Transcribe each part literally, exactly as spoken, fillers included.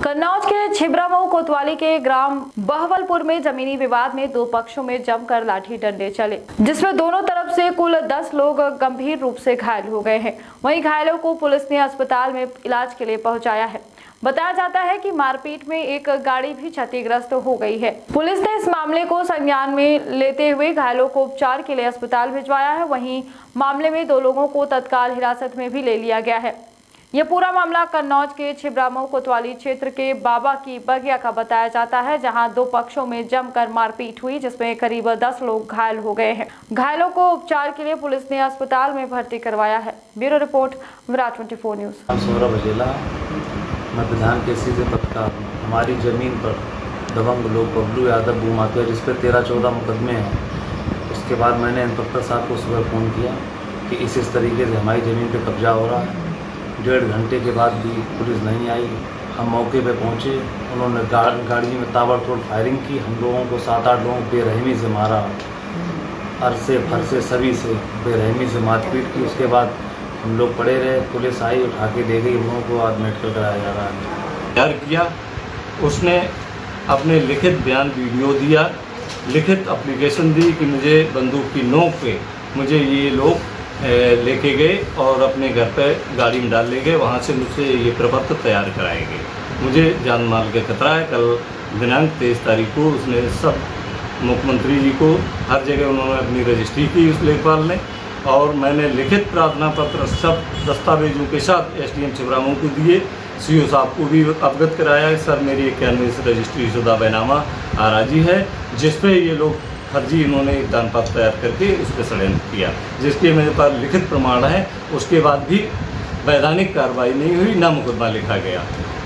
कन्नौज के छिबरामऊ कोतवाली के ग्राम बहवलपुर में जमीनी विवाद में दो पक्षों में जमकर लाठी डंडे चले, जिसमें दोनों तरफ से कुल दस लोग गंभीर रूप से घायल हो गए हैं। वहीं घायलों को पुलिस ने अस्पताल में इलाज के लिए पहुंचाया है। बताया जाता है कि मारपीट में एक गाड़ी भी क्षतिग्रस्त हो गई है। पुलिस ने इस मामले को संज्ञान में लेते हुए घायलों को उपचार के लिए अस्पताल भिजवाया है। वहीं मामले में दो लोगों को तत्काल हिरासत में भी ले लिया गया है। यह पूरा मामला कन्नौज के छिबरामऊ कोतवाली क्षेत्र के बाबा की बगिया का बताया जाता है, जहां दो पक्षों में जमकर मारपीट हुई, जिसमें करीब दस लोग घायल हो गए हैं। घायलों को उपचार के लिए पुलिस ने अस्पताल में भर्ती करवाया है। ब्यूरो रिपोर्ट, विराट चौबीस न्यूज। सौरभ अजेला, मैं प्रधान के सीधे पत्रकार हूँ। हमारी जमीन पर दबंग लोग बबलू यादव भूमाफिया, जिस पर तेरह चौदह मुकदमे हैं। उसके बाद मैंने इंस्पेक्टर साहब को सुबह फ़ोन किया कि इस इस तरीके से हमारी ज़मीन पे कब्जा हो रहा है। डेढ़ घंटे के बाद भी पुलिस नहीं आई। हम मौके पे पहुंचे, उन्होंने गाड़ी में ताबड़तोड़ फायरिंग की। हम लोगों को सात आठ लोगों को बेरहमी से मारा, अरसे फरसे सभी से बेरहमी से मारपीट की। उसके बाद हम लोग पड़े रहे, पुलिस आई, उठा के दे गई। हम लोगों को आज मेडिकल कराया जा रहा है। तैयार किया, उसने अपने लिखित बयान वीडियो दिया, लिखित एप्लीकेशन दी कि मुझे बंदूक की नोक पे मुझे ये लोग लेके गए और अपने घर पे गाड़ी में डाल ले गए। वहाँ से मुझसे ये प्रपत्र तैयार कराए गए। मुझे जान माल का खतरा है। कल दिनांक तेईस तारीख को उसने सब मुख्यमंत्री जी को हर जगह उन्होंने अपनी रजिस्ट्री की उस लेखपाल ने, और मैंने लिखित प्रार्थना पत्र सब दस्तावेजों के साथ एस डी एम छिबरामऊ को दिए। सी ओ साहब को भी अवगत कराया। सर, मेरी इक्यानवे से रजिस्ट्री शुदा बैनामा आराजी है, जिसपे ये लोग फर्जी इन्होंने दान पत्र तैयार करके उस पर षड्यंत्र किया, जिसके मेरे पास लिखित प्रमाण है। उसके बाद भी वैधानिक कार्रवाई नहीं हुई, ना मुकदमा लिखा गया।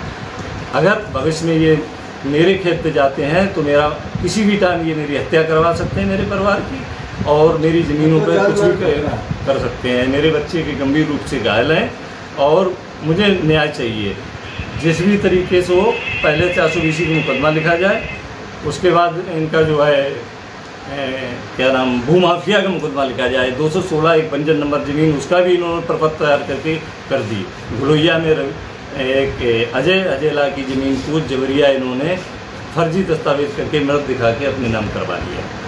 अगर भविष्य में ये मेरे खेत पे जाते हैं तो मेरा किसी भी टाइम ये मेरी हत्या करवा सकते हैं मेरे परिवार की, और मेरी ज़मीनों पर कुछ भी कर सकते हैं। मेरे बच्चे के गंभीर रूप से घायल हैं और मुझे न्याय चाहिए। जिस भी तरीके से हो, पहले चार सौ बीसी का मुकदमा लिखा जाए, उसके बाद इनका जो है ए, क्या नाम भूमाफिया का मुकदमा लिखा जाए। दो सौ सोलह एक पंजन नंबर ज़मीन, उसका भी इन्होंने प्रपत्र तैयार करके कर दी। घुलोइया में एक अजय अजेला की ज़मीन को जबरिया इन्होंने फर्जी दस्तावेज करके मृत दिखा के अपने नाम करवा लिया।